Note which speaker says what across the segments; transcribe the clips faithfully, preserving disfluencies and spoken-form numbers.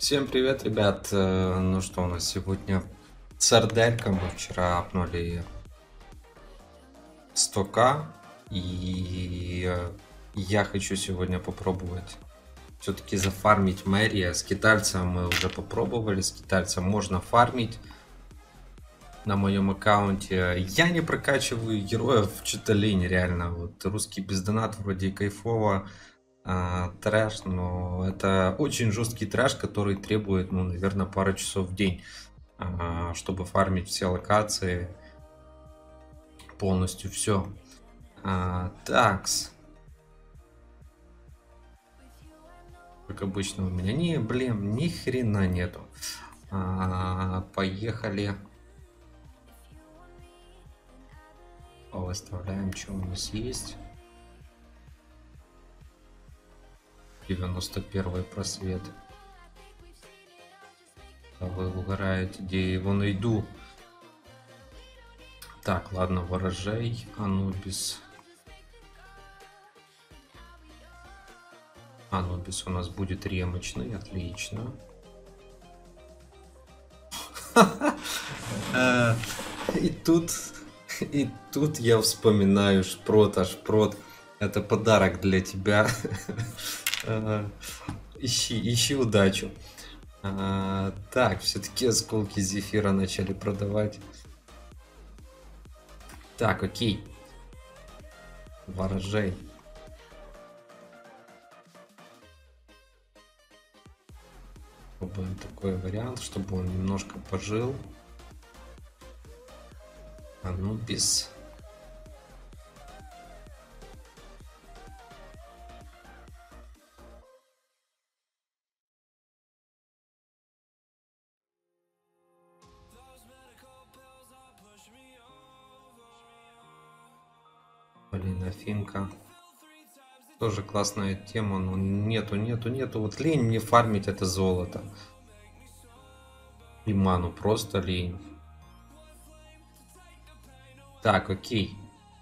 Speaker 1: Всем привет, ребят. Э, Ну что у нас сегодня? Сарделька. Мы вчера апнули сто ка. И э, я хочу сегодня попробовать все-таки зафармить Мэрия. С китайцем мы уже попробовали. С китайцем можно фармить на моем аккаунте. Я не прокачиваю героев в читалине, реально. Вот русский бездонат вроде и кайфово. А, трэш, но это очень жесткий трэш, который требует, ну, наверное, пару часов в день, а, чтобы фармить все локации, полностью все. А, такс. Как обычно у меня не, блин, ни хрена нету. А, поехали. Выставляем, что у нас есть. девяносто первый просвет. А вы угораете, где я его найду? Так, ладно, ворожей, Анубис. Анубис у нас будет ремочный, отлично. И тут, и тут я вспоминаю шпрот, а шпрот это подарок для тебя. Ищи, ищи удачу. А, так, все-таки осколки зефира начали продавать. Так, окей. Ворожей. Попробуем такой вариант, чтобы он немножко пожил. Анубис. Блин, Афинка. Тоже классная тема, но нету, нету, нету. Вот лень мне фармить это золото. И ману, просто лень. Так, окей.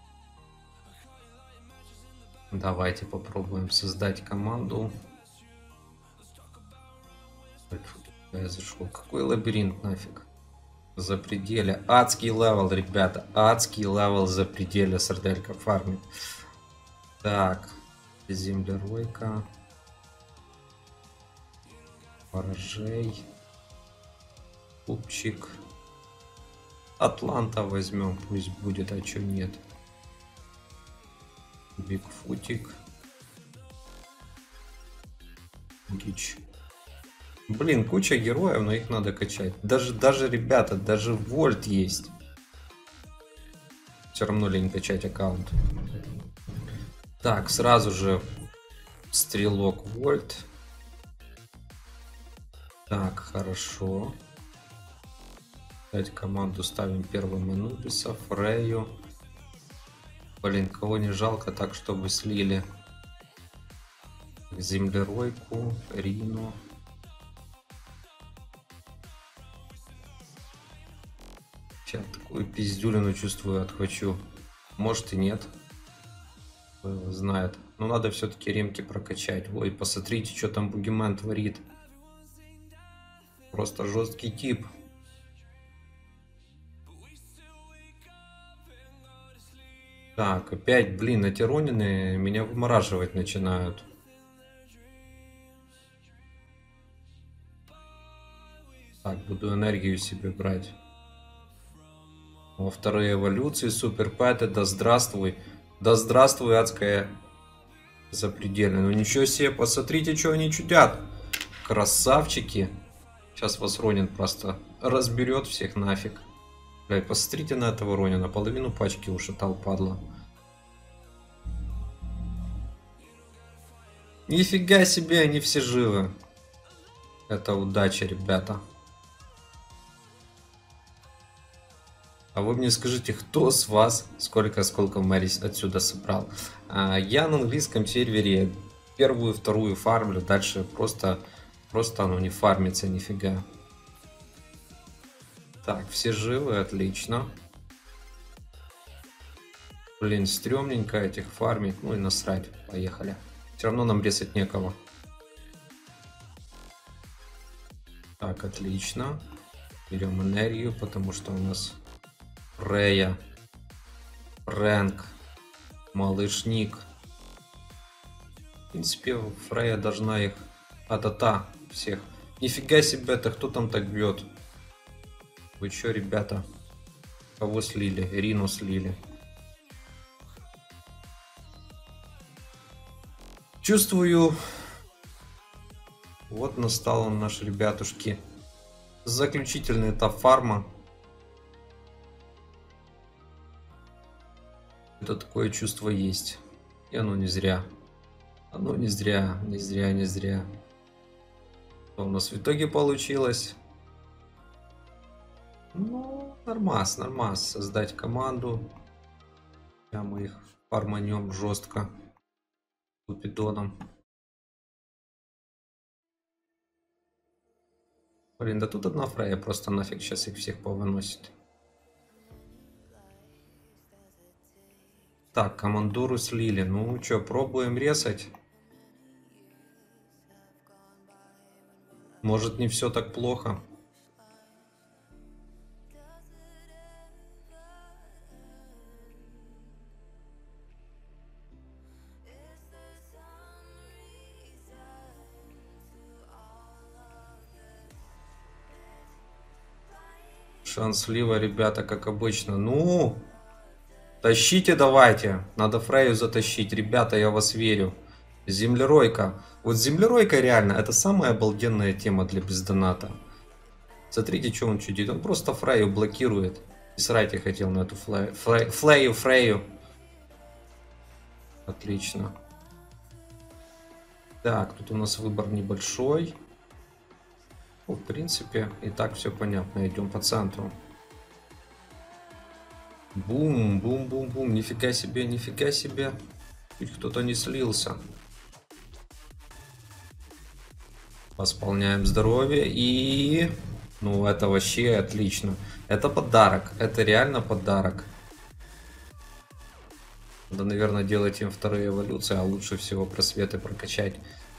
Speaker 1: Давайте попробуем создать команду. Я зашел. Какой лабиринт нафиг? За пределе. Адский левел, ребята. Адский левел за пределе сарделька фармит. Так. Землеройка. Ворожей. Купчик. Атланта возьмем, пусть будет, а чё нет. Бигфутик. Гич. Блин, куча героев, но их надо качать. Даже, даже, ребята, даже Вольт есть. Все равно лень качать аккаунт. Так, сразу же стрелок Вольт. Так, хорошо. Дать команду, ставим первым Анубиса, Фрею. Блин, кого не жалко так, чтобы слили. Землеройку, Рину. Сейчас такую пиздюлину чувствую, отхвачу. Может и нет. Кто его знает. Но надо все-таки ремки прокачать. Ой, посмотрите, что там Бугимен творит. Просто жесткий тип. Так, опять, блин, эти ронины меня вымораживать начинают. Так, буду энергию себе брать. Во второй эволюции супер пэты, да здравствуй. Да здравствуй, адская запредельная. Ну ничего себе, посмотрите, что они чудят. Красавчики. Сейчас вас Ронин просто разберет всех нафиг. Блядь, посмотрите на этого Ронина. Половину пачки ушатал, падла. Нифига себе, они все живы. Это удача, ребята. А вы мне скажите, кто с вас сколько осколков Мэрис отсюда собрал? А, я на английском сервере первую, вторую фармлю, дальше просто, просто оно не фармится нифига. Так, все живы, отлично. Блин, стрёмненько этих фармить, ну и насрать, поехали. Все равно нам резать некого. Так, отлично. Берем энергию, потому что у нас Фрея, Фрэнк, Малышник. В принципе, Фрея должна их а-та-та всех. Нифига себе, это кто там так бьет? Вы чё, ребята? Кого слили? Рину слили. Чувствую, вот настал он, наш ребятушки. Заключительный этап фарма. Это такое чувство есть. И оно не зря. Оно не зря, не зря, не зря. Что у нас в итоге получилось? Ну, нормас, нормас. Создать команду. Сейчас мы их фарманем жестко. Купидоном. Блин, да тут одна Фрея просто нафиг сейчас их всех повыносит. Так, командору слили. Ну что, пробуем резать. Может, не все так плохо. Шанс слива, ребята, как обычно. Ну, тащите давайте. Надо Фрею затащить. Ребята, я вас верю. Землеройка. Вот землеройка реально, это самая обалденная тема для бездоната. Смотрите, что он чудит. Он просто Фрею блокирует. И срать я хотел на эту флею. Флею, флею, Фрею. Отлично. Так, тут у нас выбор небольшой. Ну, в принципе, и так все понятно. Идем по центру. Бум, бум, бум, бум. Нифига себе, нифига себе. Чуть кто-то не слился. Восполняем здоровье и... Ну, это вообще отлично. Это подарок. Это реально подарок. Надо, наверное, делать им вторые эволюции, а лучше всего просветы прокачать.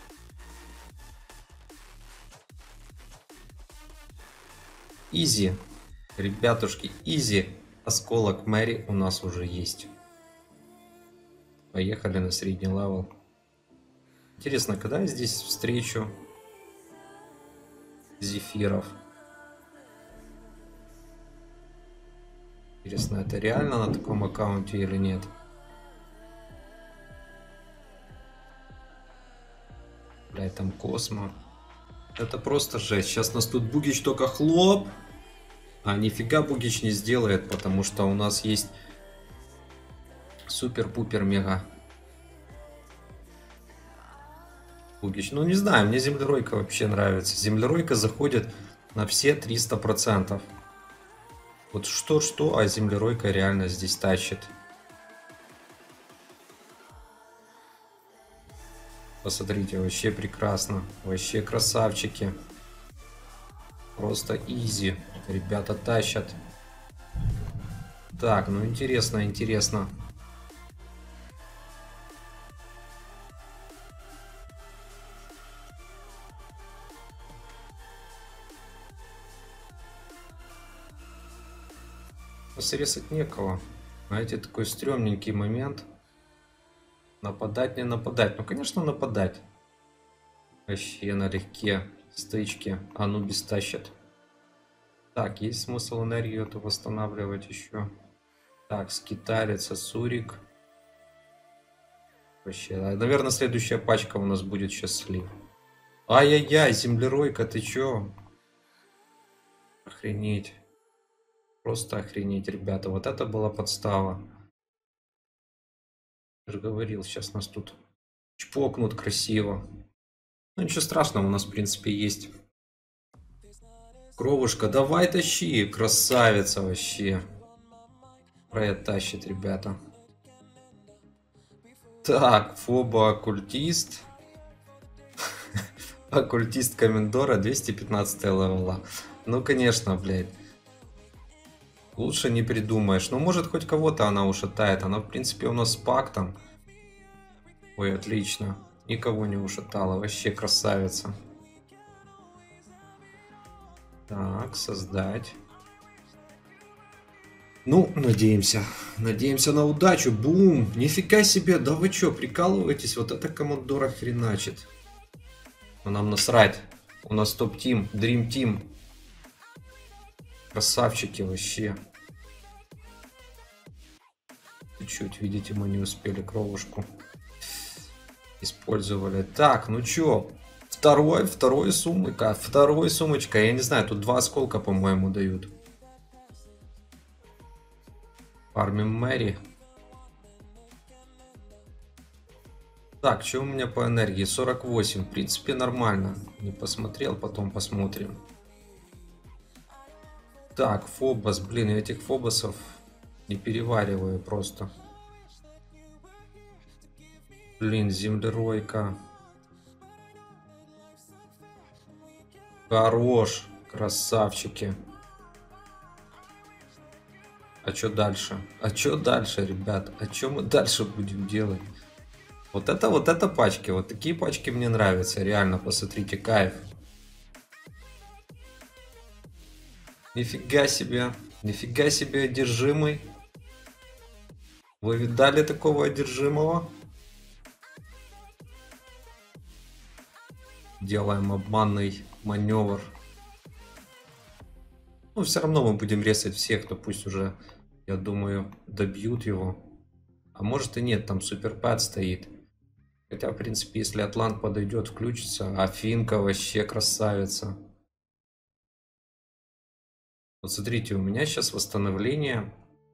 Speaker 1: Изи. Ребятушки, изи. Осколок Мэри у нас уже есть. Поехали на средний левел. Интересно, когда я здесь встречу зефиров? Интересно, это реально на таком аккаунте или нет? Блядь, там Космо. Это просто жесть. Сейчас нас тут Бугич только хлоп. А нифига Бугич не сделает, потому что у нас есть супер-пупер-мега Бугич. Ну не знаю, мне землеройка вообще нравится. Землеройка заходит на все триста процентов. Вот что-что, а землеройка реально здесь тащит. Посмотрите, вообще прекрасно. Вообще красавчики. Просто изи. Ребята тащат. Так, ну интересно, интересно. Срезать некого. Знаете, такой стрёмненький момент. Нападать, не нападать. Ну, конечно, нападать. Вообще налегке. Стычки. Анубис тащит. Так, есть смысл энергию эту восстанавливать еще. Так, скиталец, Асурик. Вообще, наверное, следующая пачка у нас будет сейчас слив. Ай-яй-яй, землеройка, ты чё? Охренеть. Просто охренеть, ребята. Вот это была подстава. Я же говорил, сейчас нас тут чпокнут красиво. Ну ничего страшного, у нас в принципе есть кровушка. Давай тащи, красавица вообще. Фрея тащит, ребята. Так, Фоба оккультист. Оккультист Комендора, двести пятнадцать левела. Ну конечно, блядь. Лучше не придумаешь. Ну, может, хоть кого-то она ушатает. Она, в принципе, у нас с пактом. Ой, отлично. Никого не ушатала. Вообще красавица. Так, создать. Ну, надеемся. Надеемся на удачу. Бум! Нифига себе! Да вы чё, прикалываетесь? Вот это Коммодора хреначит. Но нам насрать. У нас топ-тим, Dream Team. Красавчики вообще. Чуть-чуть, видите, мы не успели кровушку. Использовали. Так, ну чё? Второй, второй сумочка. Второй сумочка. Я не знаю, тут два осколка, по-моему, дают. Фармим Мэри. Так, что у меня по энергии? сорок восемь. В принципе, нормально. Не посмотрел, потом посмотрим. Так, Фобос. Блин, я этих Фобосов не перевариваю просто. Блин, землеройка. Хорош. Красавчики. А что дальше? А что дальше, ребят? А что мы дальше будем делать? Вот это, вот это пачки. Вот такие пачки мне нравятся. Реально, посмотрите, кайф. Нифига себе. Нифига себе одержимый. Вы видали такого одержимого? Делаем обманный маневр. Ну, все равно мы будем резать всех, кто пусть уже, я думаю, добьют его. А может и нет, там суперпад стоит. Хотя, в принципе, если Атлант подойдет, включится. Афинка вообще красавица. Вот смотрите, у меня сейчас восстановление.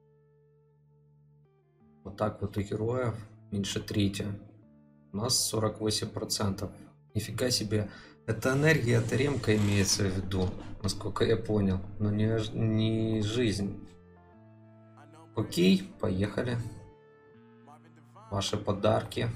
Speaker 1: Вот так вот у героев. Меньше трети. У нас сорок восемь процентов. Нифига себе. Это энергия, это ремка имеется в виду. Насколько я понял. Но не, не жизнь. Окей, поехали. Ваши подарки.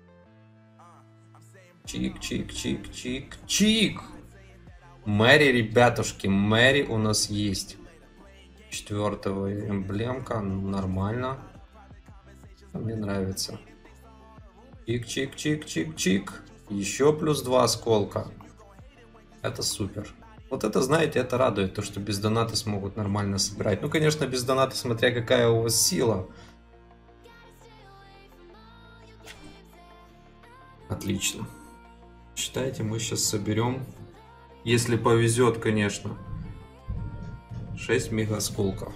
Speaker 1: Чик, чик, чик, чик, чик. Мэри, ребятушки, Мэри у нас есть. Четвертого эмблемка, нормально. Мне нравится. Чик, чик, чик, чик, чик. Еще плюс два осколка. Это супер. Вот это, знаете, это радует, то, что без доната смогут нормально собирать. Ну, конечно, без доната, смотря какая у вас сила. Отлично. Считайте, мы сейчас соберем, если повезет, конечно, шесть мега осколков.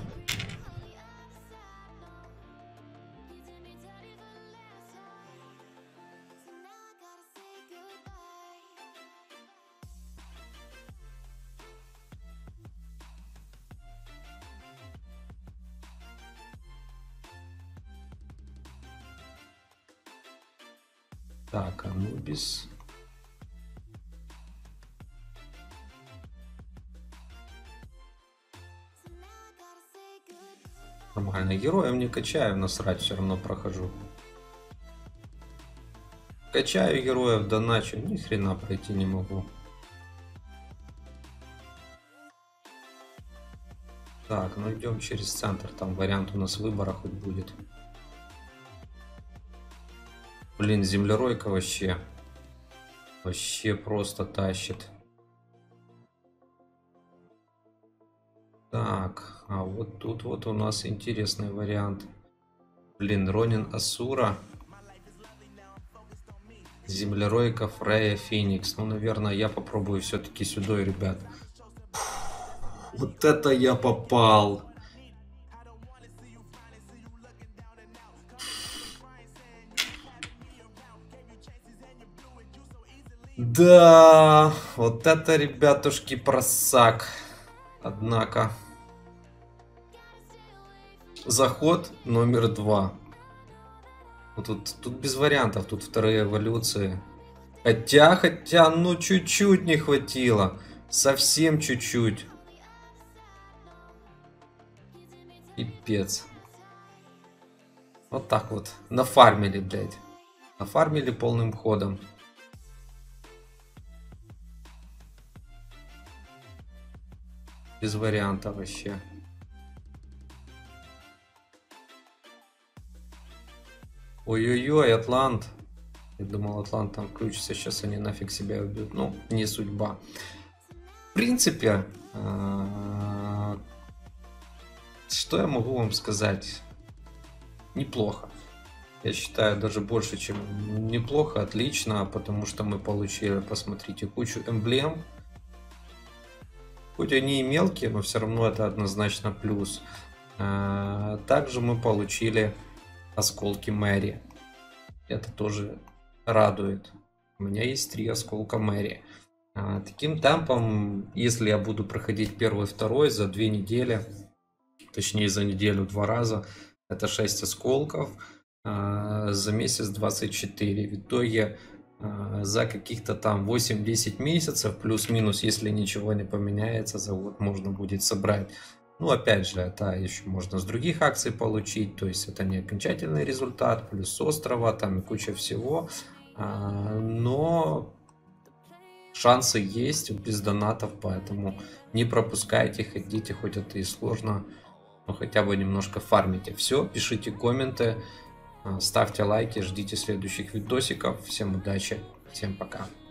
Speaker 1: Так, Анубис. Нормально. Героев не качаю, насрать, все равно прохожу. Качаю героев, доначу, ни хрена пройти не могу. Так, ну идем через центр, там вариант у нас выбора хоть будет. Блин, землеройка вообще. Вообще просто тащит. Так, а вот тут вот у нас интересный вариант. Блин, Ронин Асура. Землеройка Фрея Феникс. Ну, наверное, я попробую все-таки сюда, ребят. Вот это я попал. Да, вот это, ребятушки, просак. Однако. Заход номер два. Вот тут, тут без вариантов, тут вторые эволюции. Хотя, хотя, ну чуть-чуть не хватило. Совсем чуть-чуть. Пипец. Вот так вот. Нафармили, блядь. Нафармили полным ходом. Без варианта вообще. Ой-ой-ой, Атлант. Я думал, Атлант там включится. Сейчас они нафиг себя убьют. Ну, не судьба. принципе, э, что я могу вам сказать? Неплохо. Я считаю, даже больше, чем неплохо, отлично, потому что мы получили, посмотрите, кучу эмблем. Хоть они и мелкие, но все равно это однозначно плюс. А, Также мы получили осколки Мэри. Это тоже радует. У меня есть три осколка Мэри. А, Таким темпом, если я буду проходить первый, второй за две недели, точнее за неделю два раза, это шесть осколков, а, за месяц двадцать четыре. В итоге а, за каких-то там восемь-десять месяцев, плюс-минус, если ничего не поменяется, за год можно будет собрать. Ну, опять же, это еще можно с других акций получить, то есть это не окончательный результат, плюс с острова, там и куча всего. А, Но шансы есть без донатов, поэтому не пропускайте, ходите, хоть это и сложно, но хотя бы немножко фармите. Все, пишите комменты, а, ставьте лайки, ждите следующих видосиков. Всем удачи, всем пока.